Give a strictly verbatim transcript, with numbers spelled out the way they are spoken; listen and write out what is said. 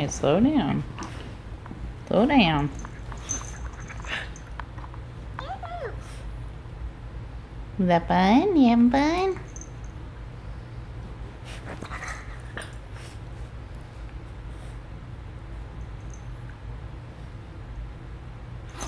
Okay, slow down. Slow down. Was that fun? You having fun?